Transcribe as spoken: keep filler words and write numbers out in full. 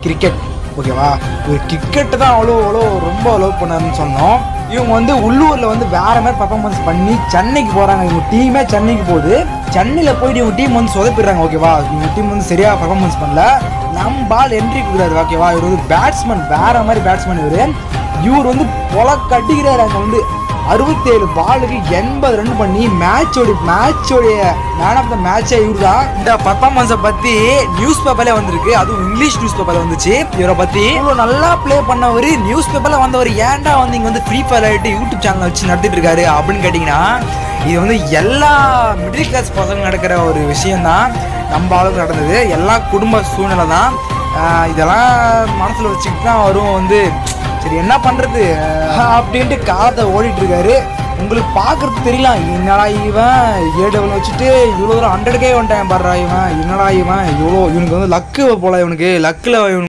Cricket ஓகேவா. ஒரு cricket தான் அவ்வளோ அவ்வளோ ரொம்ப லவ் பண்ணாருன்னு சொன்னோம். இவங்க வந்து உள்ளூரில் வந்து வேற மாதிரி பர்ஃபார்மன்ஸ் பண்ணி சென்னைக்கு போகிறாங்க. இவங்க டீமே சென்னைக்கு போகுது. சென்னையில் போயிட்டு இவங்க டீம் வந்து சொதப்பிடுறாங்க ஓகேவா. இவங்க டீம் வந்து சரியாக பர்ஃபார்மன்ஸ் பண்ணல. நம்ம பால் என்ட்ரி கொடுக்குறாரு ஓகேவா. இவர் வந்து பேட்ஸ்மேன் வேற மாதிரி பேட்ஸ்மேன். இவர் இவர் வந்து பொல கட்டிக்கிறாரு. அங்கே வந்து அறுபத்தேழு பாலுக்கு எண்பது ரன் பண்ணி மேட்சோடைய மேட்சோடைய மேன் ஆஃப் த மேட்சே இவர் தான். இந்த பர்ஃபார்மன்ஸை பற்றி நியூஸ் பேப்பர்லேயே வந்திருக்கு. அதுவும் இங்கிலீஷ் நியூஸ் பேப்பரில் வந்துச்சு. இவரை பற்றி இவ்வளோ நல்லா ப்ளே பண்ணவர் நியூஸ் பேப்பரில் வந்தவர் ஏன்டா வந்து இங்கே வந்து ஃப்ரீ ஃபயர் ஆகிட்டு யூடியூப் சேனல் வச்சு நடத்திட்டு இருக்காரு அப்படின்னு கேட்டிங்கன்னா, இது வந்து எல்லா மிடில் கிளாஸ் பசங்க நடக்கிற ஒரு விஷயந்தான். நம்ம அளவுக்கு நடந்தது எல்லா குடும்ப சூழ்நிலை தான். இதெல்லாம் மனசில் வச்சுக்கிட்டு தான் அவரும் வந்து சரி என்ன பண்ணுறது அப்படின்ட்டு காலத்தை ஓடிட்டு இருக்காரு. உங்களுக்கு பார்க்குறது தெரியலாம், என்னடா இவன் ஏ டபுள் வச்சுட்டு இவ்வளோ தூரம் ஹண்ட்ரட் கே வந்துட்டேன் பாடுறா இவன், என்னடா இவன் இவ்வளோ இவனுக்கு வந்து லக்கு போல, இவனுக்கு லக்கில்